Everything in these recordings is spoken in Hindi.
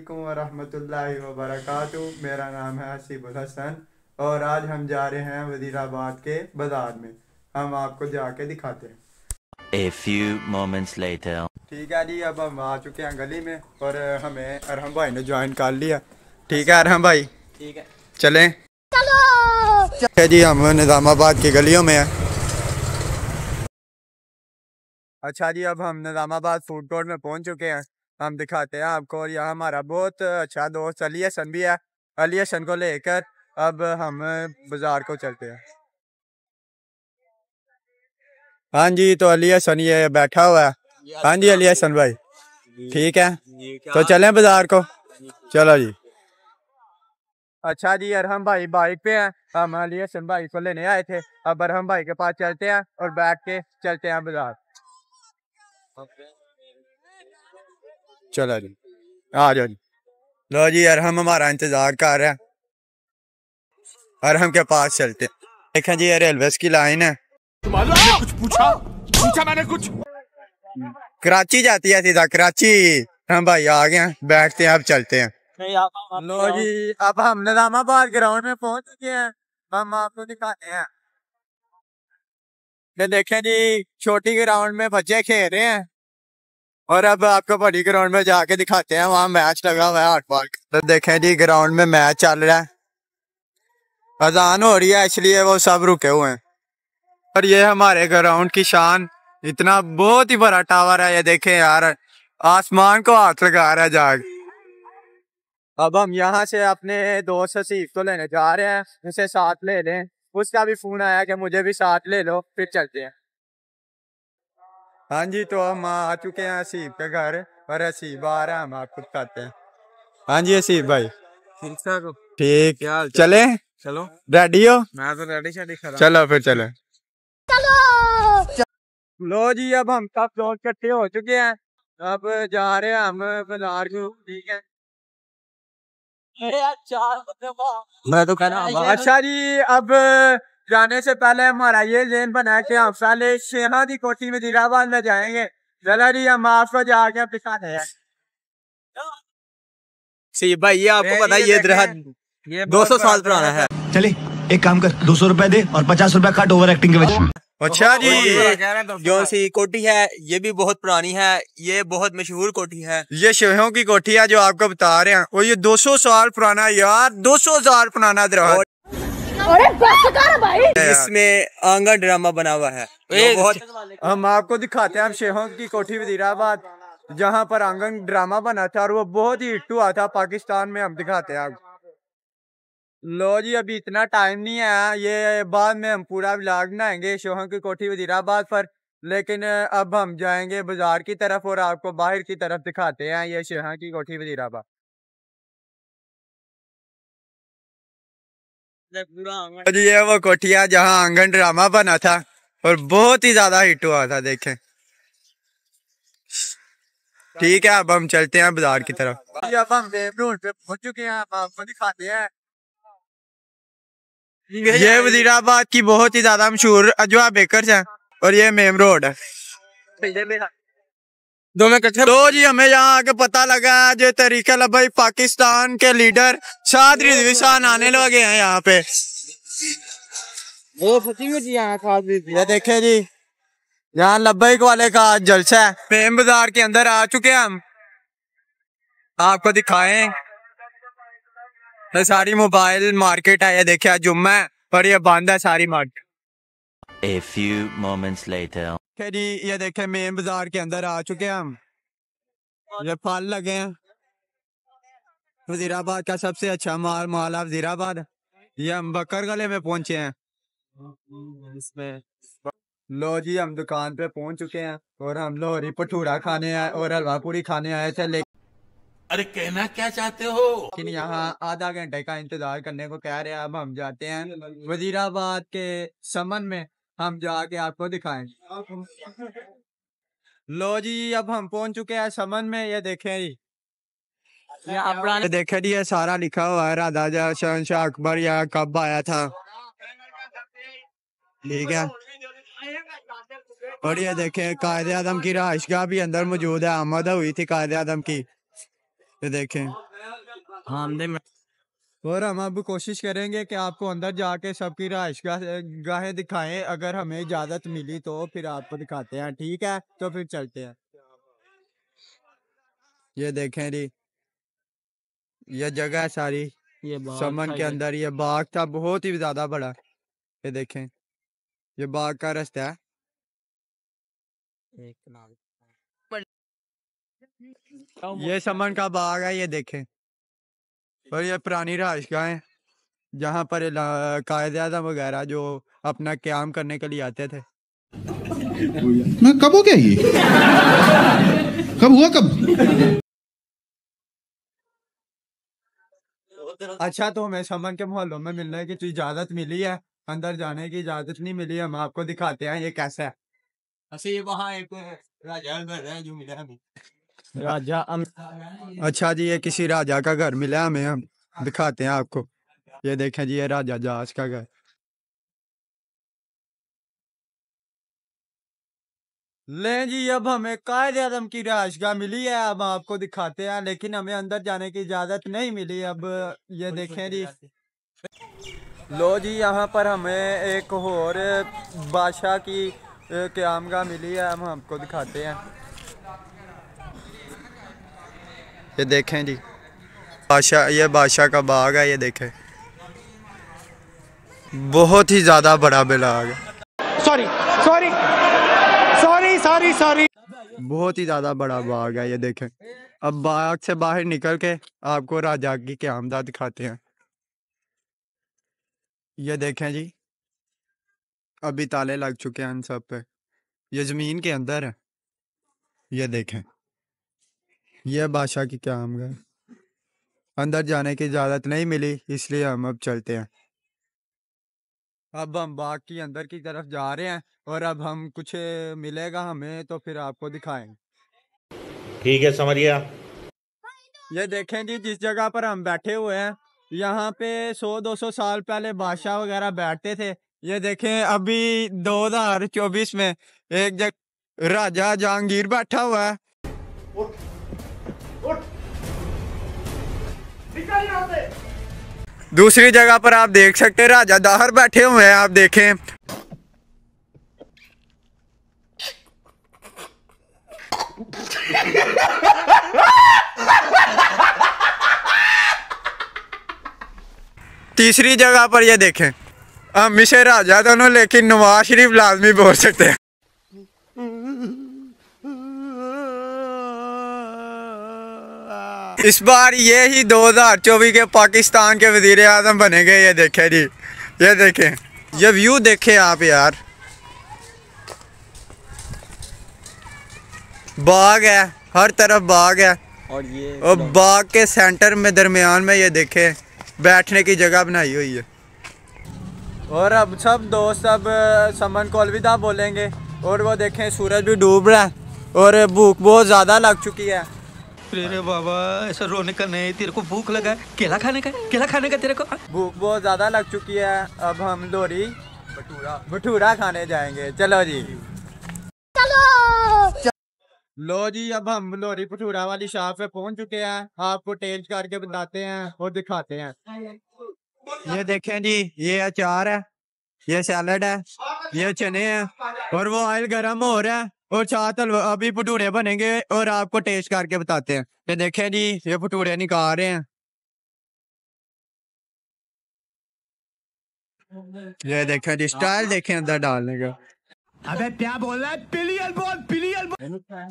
अस्सलामुअलैकुम वरहमतुल्लाहि वबरकातुहू। मेरा नाम है हसीबुल हसन और आज हम जा रहे हैं वजीराबाद के बाज़ार में। हम आपको जाके दिखाते हैं। A few moments later. ठीक है जी, अब हम आ चुके हैं गली में और हमें अरहम भाई ने ज्वाइन कर लिया। ठीक है अरहम भाई, ठीक है चलें। चलो जी, हम निज़ामाबाद की गलियों में हैं। अच्छा जी, अब हम निज़ामाबाद फूड कोर्ट में पहुंच चुके हैं। हम दिखाते हैं आपको। और यहाँ हमारा बहुत अच्छा दोस्त अली हसन भी है। अली हसन को लेकर अब हम बाजार को चलते हैं। हाँ जी, तो अली हसन ये बैठा हुआ है। हाँ जी अली हसन भाई, ठीक है, तो चलें बाजार को। चलो जी। अच्छा जी, अरहम भाई बाइक पे हैं। हम अली हसन भाई को लेने आए थे। अब अरहम भाई के पास चलते हैं और बैठ के चलते हैं बाजार। चलो जी, आ जाओ जी। लो जी, अरहम हमारा इंतजार कर रहा है। अरहम के पास चलते हैं। देखें जी, ये रेलवे की लाइन है। कुछ पूछा मैंने कुछ। कराची जाती है सीधा कराची। हम भाई आ गए हैं, बैठते हैं, अब चलते हैं। लो जी, अब हम निज़ामाबाद ग्राउंड में पहुंच चुके हैं। हम आपको दिखाते हैं। ये देखें जी, छोटी ग्राउंड में बच्चे खेल रहे हैं और अब आपको बड़ी ग्राउंड में जाके दिखाते हैं। वहाँ मैच लगा हुआ है हॉट बॉल का। तो देखें जी, ग्राउंड में मैच चल रहा है। अजान हो रही है इसलिए वो सब रुके हुए हैं। और ये हमारे ग्राउंड की शान, इतना बहुत ही बड़ा टावर है। ये देखें यार, आसमान को हाथ लगा रहा है जाग। अब हम यहाँ से अपने दोस्त हसीब को लेने जा रहे हैं, उसे साथ ले लें। उसका भी फोन आया कि मुझे भी साथ ले लो, फिर चलते हैं। हाँ जी, तो हम आ चुके हैं हसीब के घर और हसीब आ रहा है, हम आपको बताते हैं। हाँ जी हसीब भाई, ठीक, चले। चलो रेडी हो? मैं तो रेडी शेडी खड़ा। चलो फिर चले। लो जी, अब हम सब दोस्त इकट्ठे हो चुके हैं। अब जा रहे हैं हम बाजार को। ठीक है, मैं तो कहना अच्छा जी, अब जाने से पहले हमारा ये ज़हन बना है कि हम पहले शेहा की कोठी में वजीराबाद में जाएंगे। चलो जी, हम आपको जाके दिखाते हैं। सी भाई, ये आपको पता है ये दरख्त 200 साल पुराना है। चले एक काम कर, 200 रुपए दे और 50 रुपए काट ओवर एक्टिंग के वजह। अच्छा जी, जो सी कोठी है ये भी बहुत पुरानी है, ये बहुत मशहूर कोठी है। ये शेहों की कोठी है जो आपको बता रहे हैं। और ये 200 साल पुराना है यार, 200 साल पुराना दरख्त। अरे बस कर भाई। इसमें आंगन ड्रामा बना हुआ है। बहुत हम आपको दिखाते हैं। हम शेहों की कोठी वजीराबाद, जहाँ पर आंगन ड्रामा बना था और वो बहुत ही हिट हुआ था पाकिस्तान में। हम दिखाते हैं आपको। लो जी, अभी इतना टाइम नहीं है, ये बाद में हम पूरा व्लॉग बनाएंगे शेहों की कोठी वजीराबाद पर। लेकिन अब हम जाएंगे बाजार की तरफ और आपको बाहर की तरफ दिखाते हैं ये शेहों की कोठी वजीराबाद। जी, ये वो कोठिया जहाँ आंगन ड्रामा बना था और बहुत ही ज्यादा हिट हुआ था, देखें। ठीक है, अब हम चलते हैं बाजार की तरफ। अब हम मेन रोड पे पहुंच चुके हैं, अब आपको दिखाते हैं। ये वजीराबाद की बहुत ही ज्यादा मशहूर अजवा बेकर्स है और ये मेन रोड है। तो जी, हमें यहाँ आके पता लगा जो तरीका भाई पाकिस्तान के लीडर साद रिजवी खान आने लगे हैं यहाँ पे। ये देखे जी, यहाँ लब्बैक वाले का जलसा है। प्रेम बाजार के अंदर आ चुके हैं हम, आपको दिखाएं। ये सारी मोबाइल मार्केट है। ये देखिए जुम्मा है और ये बंद है सारी market. A few moments later. जी, ये देखे मेन बाजार के अंदर आ चुके हैं हम। ये फल लगे हैं। वजीराबाद का सबसे अच्छा माल है वजीराबाद। ये हम बकर गले में पहुंचे हैं। इसमें लो जी, हम दुकान पे पहुंच चुके हैं और हम लोहरी भटूरा खाने आए और हलवा पूरी खाने आए थे। अरे कहना क्या चाहते हो? लेकिन यहाँ आधा घंटे का इंतजार करने को कह रहे हैं। अब हम जाते हैं वजीराबाद के समन में, हम जाके आपको दिखाएंगे। लो जी, अब हम पहुंच चुके हैं समन में। ये देखें जी, ये देखे जी, ये सारा लिखा हुआ है राजा शहंशाह अकबर यहाँ कब आया था। ठीक है, और ये देखें कायदे आजम की रहाइशगाह भी अंदर मौजूद है। आमद हुई थी कायदे आजम की। ये देखें। हाँ और हम अब कोशिश करेंगे कि आपको अंदर जाके सबकी रहाइश गाहें दिखाएं। अगर हमें इजाजत मिली तो फिर आपको दिखाते हैं, ठीक है? तो फिर चलते हैं। ये देखें जी, ये जगह है सारी ये समन के अंदर। ये बाग था बहुत ही ज्यादा बड़ा। ये देखें, ये बाग का रास्ता है। ये समन का बाग है, ये देखें। और ये पुरानी रहाइशगाह है जहाँ पर कायद आज़म वगैरह जो अपना क़याम करने के लिए आते थे। मैं कब हो गया ये? कब हुआ कब? अच्छा, तो हमें समन के मोहल्लों में मिलने की तो इजाजत मिली है, अंदर जाने की इजाजत नहीं मिली। हम आपको दिखाते हैं ये कैसा है। ऐसे वहाँ एक राजा घर है जो मिला हमें। राजा अच्छा जी, ये किसी राजा का घर मिला हमें, हम दिखाते हैं आपको। ये देखें जी, ये राजा जहाज का घर। ले जी, अब हमें कायद आज़म की रहाइशगाह मिली है, अब आपको दिखाते हैं, लेकिन हमें अंदर जाने की इजाजत नहीं मिली। अब ये देखें जी, लो जी, यहाँ पर हमें एक और बादशाह की क़यामगाह मिली है, हम आपको दिखाते हैं। ये देखें जी, बादशाह, ये बादशाह का बाग है। ये देखें, बहुत ही ज्यादा बड़ा बाग है। Sorry sorry sorry sorry sorry. बहुत ही ज्यादा बड़ा बाग है। ये देखें, अब बाग से बाहर निकल के आपको राजा की क़यामगाह दिखाते हैं। ये देखें जी, अभी ताले लग चुके हैं इन सब पे। ये जमीन के अंदर है। ये देखें, ये बादशाह की क़यामगाह। अंदर जाने की इजाजत नहीं मिली, इसलिए हम अब चलते हैं। अब हम बाग की अंदर की तरफ जा रहे हैं और अब हम कुछ मिलेगा हमें तो फिर आपको दिखाएंगे। ठीक है, समझ गया। ये देखें जी, जिस जगह पर हम बैठे हुए हैं यहाँ पे 100-200 साल पहले बादशाह वगैरह बैठते थे। ये देखें, अभी 2024 में एक जगह राजा जहांगीर बैठा हुआ है। दूसरी जगह पर आप देख सकते हैं राजा दाहर बैठे हुए हैं, आप देखें। तीसरी जगह पर ये देखें, हमेशा राजा दोनों, लेकिन नवाज शरीफ लाजमी बोल सकते हैं। इस बार ये ही 2024 के पाकिस्तान के वजीर आजम बनेंगे। ये देखें जी, ये देखें, ये व्यू देखें आप यार। बाग है, हर तरफ बाग है, और बाग के सेंटर में दरमियान में ये देखें बैठने की जगह बनाई हुई है। और अब सब दोस्त अब समन को अलविदा बोलेंगे। और वो देखें, सूरज भी डूब रहा है और भूख बहुत ज़्यादा लग चुकी है। अरे बाबा, ऐसा रोने का नहीं, तेरे को भूख लगा है? केला खाने का? केला खाने का तेरे को? भूख बहुत ज़्यादा लग चुकी है। अब हम लोरी भटूरा खाने जाएंगे। चलो जी, लो जी, अब हम लोरी भटूरा वाली शॉप पे पहुंच चुके हैं। आपको टेस्ट करके बताते हैं और दिखाते हैं। ये देखें जी, ये अचार है, ये सैलड है, ये चने हैं, और वो ऑयल गर्म हो रहा है और साथ अभी भटूरे बनेंगे और आपको टेस्ट करके बताते हैं। ये देखें जी, ये भटूरे निकाल रहे हैं। ये देखें जी, स्टाइल देखें अंदर डालने का। अबे क्या बोल रहा है? पिलियल बोल, पिलियल बोल।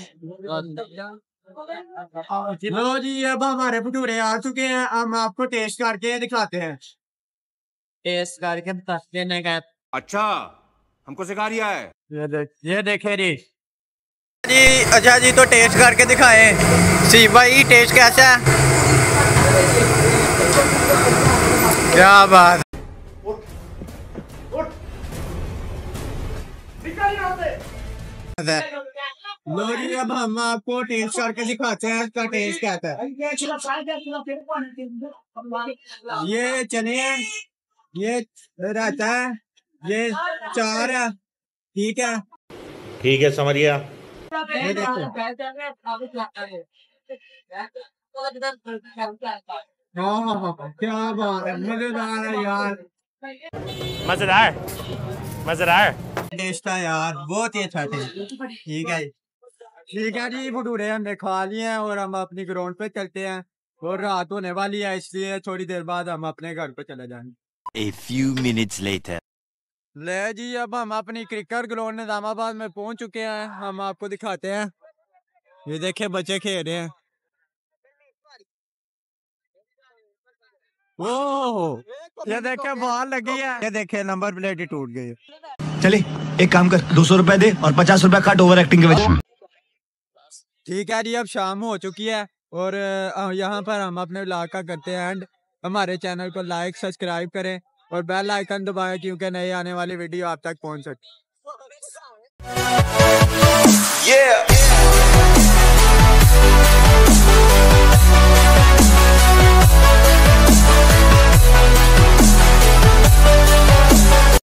लो जी, अब हमारे भटूरे आ चुके हैं, हम आपको टेस्ट करके दिखाते हैं। टेस्ट करके बताते हैं क्या? अच्छा, हमको सिखा रिया है। ये देखे जी जी। अच्छा जी, तो टेस्ट करके दिखाएं। सी भाई, टेस्ट कैसा है? क्या बात है। लो जी, अब हम आपको टेस्ट करके दिखाते हैं इसका टेस्ट कैसा है। ये चने हैं, ये रायता है, ये चार है, ठीक है? ठीक है, समझ गया। ये देखो। क्या बात है, मजेदार है यार। मजेदार मजेदार। टेस्ट है यार, बहुत ही अच्छा टेस्ट। ठीक है जी, भटूरे हमने खा लिए हैं और हम अपनी ग्राउंड पे चलते हैं। और रात होने वाली है, इसलिए थोड़ी देर बाद हम अपने घर पे चले जाएंगे। A few minutes later. ले जी, अब हम अपनी क्रिकेट ग्राउंड निजामाबाद में पहुंच चुके हैं। हम आपको दिखाते हैं, ये देखे बच्चे खेल रहे हैं। ओह, ये देखे बॉल लगी है, ये देखे नंबर प्लेट ही टूट गई है। चले एक काम कर, 200 रुपए दे और 50 रुपए काट ओवर एक्टिंग के वजह। ठीक है जी, अब शाम हो चुकी है और यहाँ पर हम अपने व्लॉग का करते हैं एंड। हमारे चैनल को लाइक सब्सक्राइब करें और बेल आइकन दबाएं, क्योंकि नई आने वाली वीडियो आप तक पहुँच सके।